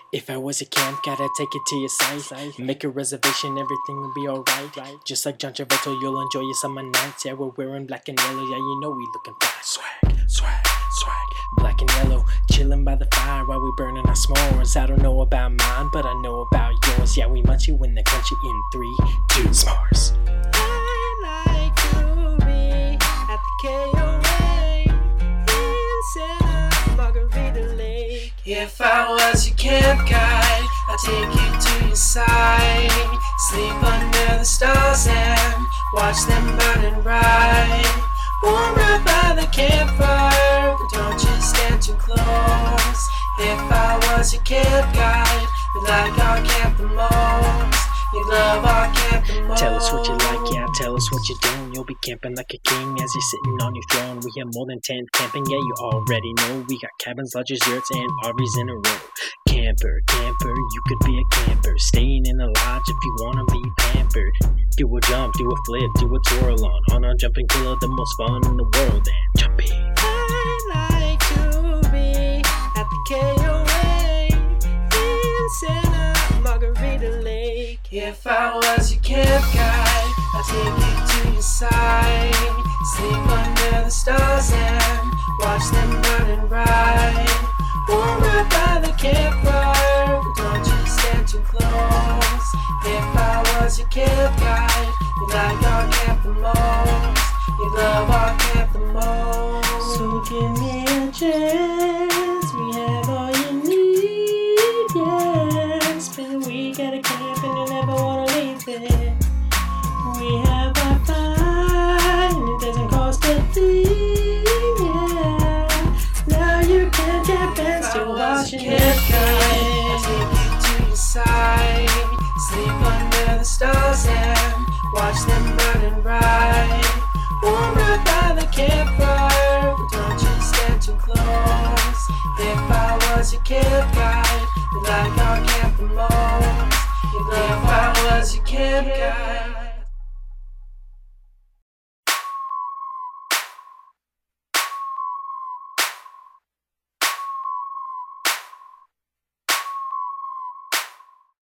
If I was a camp guide, I'd take it to your site. Make a reservation, everything will be alright. Just like John Travolta, you'll enjoy your summer nights. Yeah, we're wearing black and yellow, yeah, you know we looking fly. Swag, swag, swag. Black and yellow, chilling by the fire while we burning our s'mores. I don't know about mine, but I know about yours. Yeah, we munch you in the country in 3, 2, s'mores. I like to be at the KOA in Santa Margarita Lake. If I was your camp guide, I'd take you to your side. Sleep under the stars and watch them burn and ride. Warm right by the campfire, but don't you stand too close. If I was your camp guide, we'd like our camp the most. You'd love our camp the most. Tell us what you like, yeah, tell us what you're doing. You'll be camping like a king as you're sitting on your throne. We have more than 10 camping, yeah, you already know. We got cabins, lodges, yurts, and RVs in a row. Camper, camper, you could be a camper. Staying in a lodge if you wanna be pampered. Do a jump, do a flip, do a twirl on a jumping killer, the most fun in the world. And jumping. I'd like to be at the KOA in Santa Margarita Lake. If I was your camp guide, I'd take you to your side. Sleep under the stars and watch them burn and ride. Warm right by the campfire, but don't you stand too close. If I was your camp guide, you'd like our camp the most. You'd love our camp the most. So give me a chance, we have all you need, yeah. Spend a week at a camp and you never wanna leave it. We have Wi-Fi and it doesn't cost a thing, yeah. Now you can camp and still watch your camp guide. I'll take you to your side. Sleep under the stars and watch them burn and ride. Warm right by the campfire, but don't you stand too close. If I was your camp guide, you'd like our camp the most. If I was your camp guide.